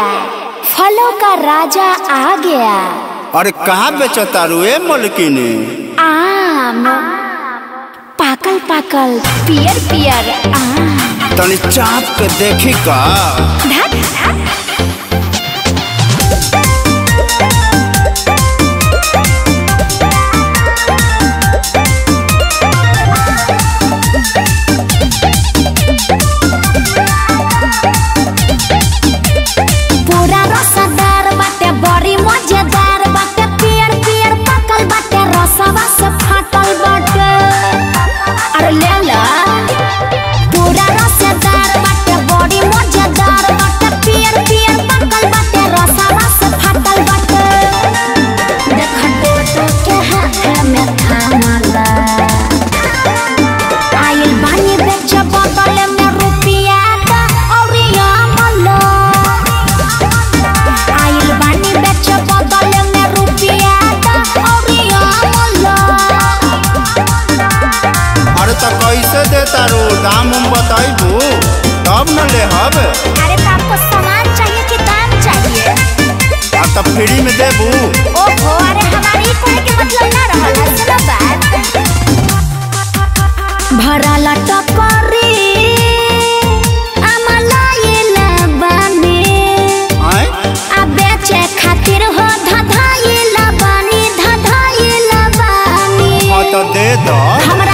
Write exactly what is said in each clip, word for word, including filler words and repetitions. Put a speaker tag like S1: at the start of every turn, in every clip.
S1: गया, फलों का राजा आ गया।
S2: अरे कहाँ बेचता रुए मलकिनी?
S1: आम, पाकल पाकल पियर पियर आम।
S2: तनी चाप के देखी का।
S1: धक धक।
S2: कैसे देता रो? दाम उम बताइबू तब न ले हब।
S1: अरे तो आपको सामान चाहिए कि दाम चाहिए?
S2: अब तब फ्री में देबू।
S1: ओहो, अरे हमारी कोई के मतलब ना रहल है। सुनो बात, भरा लटकरी अमला ये लबानी आ बेचे खातिर हो धधाई लबानी धधाई लबानी।
S2: हां तो दे दो।
S1: हमरा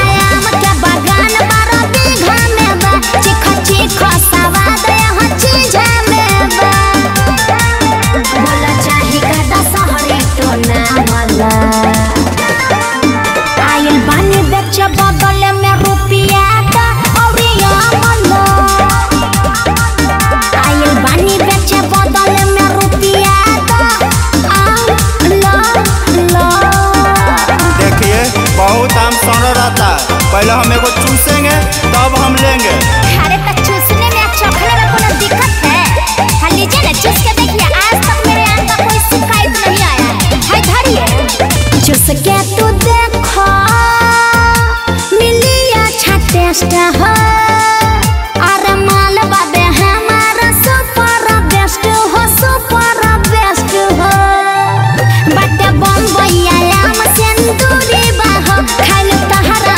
S2: पहले हम एगो चूसेंगे तब हम लेंगे।
S1: अरे तो चूसने में चखने में कोई दिक्कत है? हाँ लीजिए ना, चूस के देखिए। आज तक मेरे आम का कोई शिकायत नहीं आया है। हाय धरिए, चूस के तू देखो मिली अच्छा टेस्ट हो। अरे माल बाबे हमारा सुपर बेस्ट हो, सुपर बेस्ट हो। बटे बम्बई आम सिंदूरी बाहो खाइल तहरा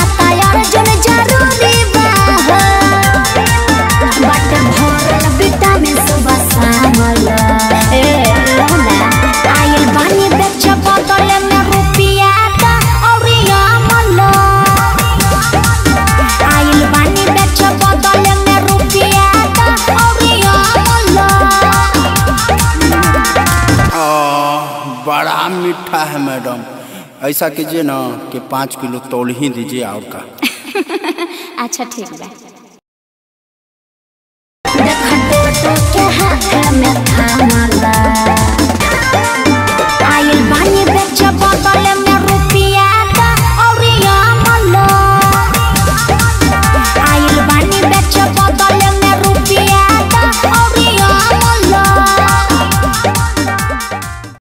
S2: बड़ा मीठा है मैडम। ऐसा कीजिए ना कि पाँच किलो तौल ही दीजिए और का।
S1: अच्छा ठीक है।